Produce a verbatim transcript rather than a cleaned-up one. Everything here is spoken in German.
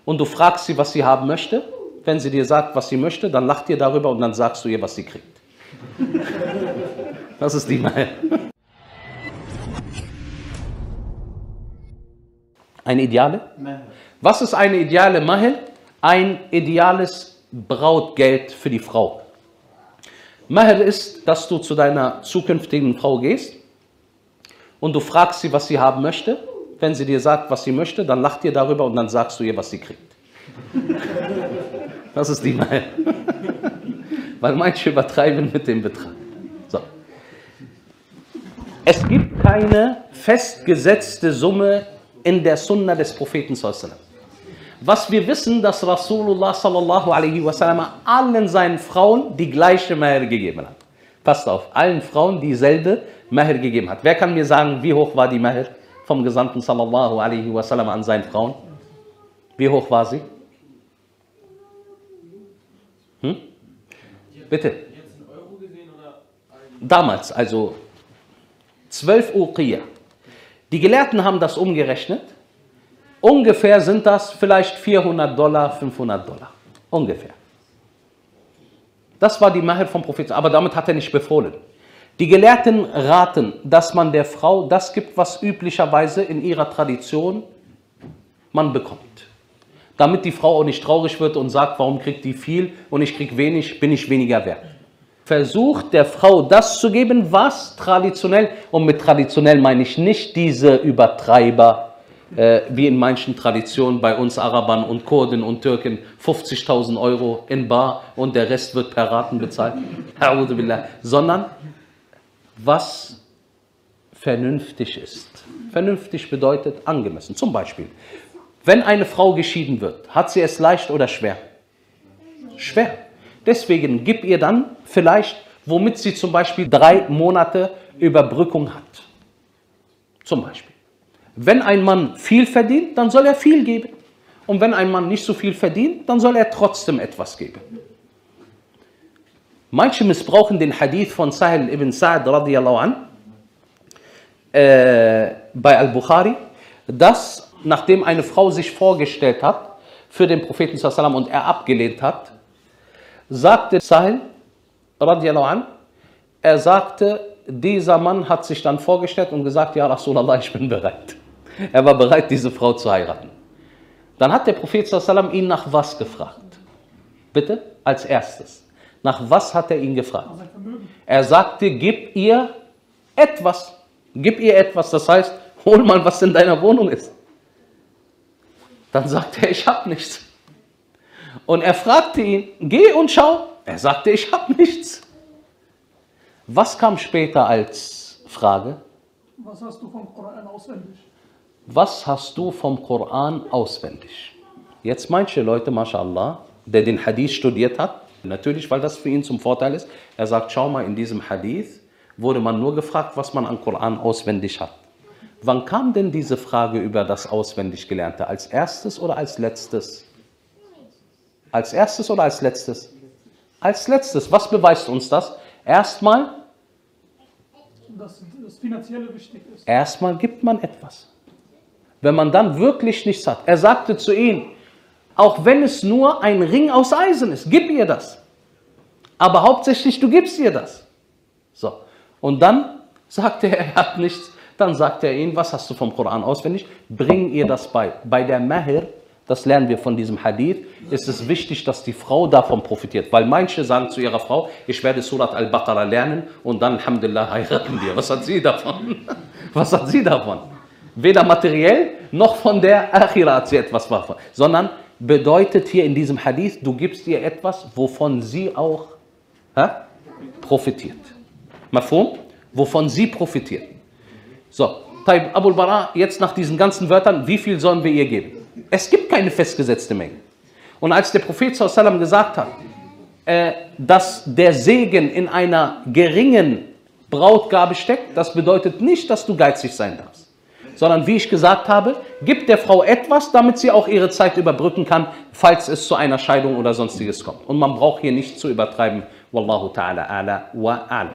und du fragst sie, was sie haben möchte. Wenn sie dir sagt, was sie möchte, dann lacht ihr darüber und dann sagst du ihr, was sie kriegt. Das ist die Maher. Eine Ideale? Was ist eine ideale Maher? Ein ideales Brautgeld für die Frau. Maher ist, dass du zu deiner zukünftigen Frau gehst und du fragst sie, was sie haben möchte. Wenn sie dir sagt, was sie möchte, dann lacht ihr darüber und dann sagst du ihr, was sie kriegt. Das ist die Maher. Weil manche übertreiben mit dem Betrag. So. Es gibt keine festgesetzte Summe in der Sunna des Propheten sallallahu alaihi wasallam. Was wir wissen, dass Rasulullah sallallahu alaihi wasallam allen seinen Frauen die gleiche Maher gegeben hat. Passt auf, allen Frauen dieselbe Maher gegeben hat. Wer kann mir sagen, wie hoch war die Maher vom Gesandten sallallahu alaihi wasallam an seinen Frauen? Wie hoch war sie? Hm? Bitte. Damals, also zwölf Uqiyya. Die Gelehrten haben das umgerechnet. Ungefähr sind das vielleicht vierhundert Dollar, fünfhundert Dollar. Ungefähr. Das war die Maher vom Propheten, aber damit hat er nicht befohlen. Die Gelehrten raten, dass man der Frau das gibt, was üblicherweise in ihrer Tradition man bekommt. Damit die Frau auch nicht traurig wird und sagt, warum kriegt die viel und ich krieg wenig, bin ich weniger wert. Versucht der Frau das zu geben, was traditionell, und mit traditionell meine ich nicht diese Übertreiber, äh, wie in manchen Traditionen bei uns Arabern und Kurden und Türken, fünfzigtausend Euro in bar und der Rest wird per Raten bezahlt, sondern was vernünftig ist. Vernünftig bedeutet angemessen. Zum Beispiel, wenn eine Frau geschieden wird, hat sie es leicht oder schwer? Schwer. Deswegen gib ihr dann vielleicht, womit sie zum Beispiel drei Monate Überbrückung hat. Zum Beispiel. Wenn ein Mann viel verdient, dann soll er viel geben. Und wenn ein Mann nicht so viel verdient, dann soll er trotzdem etwas geben. Manche missbrauchen den Hadith von Sahel ibn Sa'd radiyallahu an äh, bei Al-Bukhari, dass nachdem eine Frau sich vorgestellt hat für den Propheten sallallahu alaihi wasallam und er abgelehnt hat, sagte Sahel radiyallahu an, er sagte, dieser Mann hat sich dann vorgestellt und gesagt, ja Rasulallah, ich bin bereit. Er war bereit, diese Frau zu heiraten. Dann hat der Prophet sallallahu alaihi wasallam ihn nach was gefragt? Bitte? Als erstes. Nach was hat er ihn gefragt? Er sagte, gib ihr etwas. Gib ihr etwas, das heißt, hol mal, was in deiner Wohnung ist. Dann sagte er, ich habe nichts. Und er fragte ihn, geh und schau. Er sagte, ich habe nichts. Was kam später als Frage? Was hast du vom Koran auswendig? Was hast du vom Koran auswendig? Jetzt manche Leute, mashallah, der den Hadith studiert hat, natürlich, weil das für ihn zum Vorteil ist, er sagt, schau mal, in diesem Hadith wurde man nur gefragt, was man an Koran auswendig hat. Wann kam denn diese Frage über das auswendig Gelernte? Als erstes oder als letztes? Als erstes oder als letztes? Als letztes. Was beweist uns das? Erstmal, dass das Finanzielle wichtig ist. Erstmal gibt man etwas. Wenn man dann wirklich nichts hat. Er sagte zu ihm, auch wenn es nur ein Ring aus Eisen ist, gib ihr das. Aber hauptsächlich, du gibst ihr das. So. Und dann sagte er, er hat nichts. Dann sagte er ihnen, was hast du vom Koran auswendig? Bring ihr das bei. Bei der Maher, das lernen wir von diesem Hadith, ist es wichtig, dass die Frau davon profitiert. Weil manche sagen zu ihrer Frau, ich werde Surat al-Baqarah lernen und dann, alhamdulillah, heiraten wir. Was hat sie davon? Was hat sie davon? Weder materiell, noch von der Akhira hat sie etwas davon. Sondern bedeutet hier in diesem Hadith, du gibst ihr etwas, wovon sie auch hä, profitiert. Mafhum? Wovon sie profitiert. So, Taib Abul Bara, jetzt nach diesen ganzen Wörtern, wie viel sollen wir ihr geben? Es gibt keine festgesetzte Menge. Und als der Prophet sallallahu alaihi wasallam gesagt hat, äh, dass der Segen in einer geringen Brautgabe steckt, das bedeutet nicht, dass du geizig sein darfst. Sondern wie ich gesagt habe, gib der Frau etwas, damit sie auch ihre Zeit überbrücken kann, falls es zu einer Scheidung oder sonstiges kommt. Und man braucht hier nicht zu übertreiben. Wallahu ta'ala ala wa a'lam.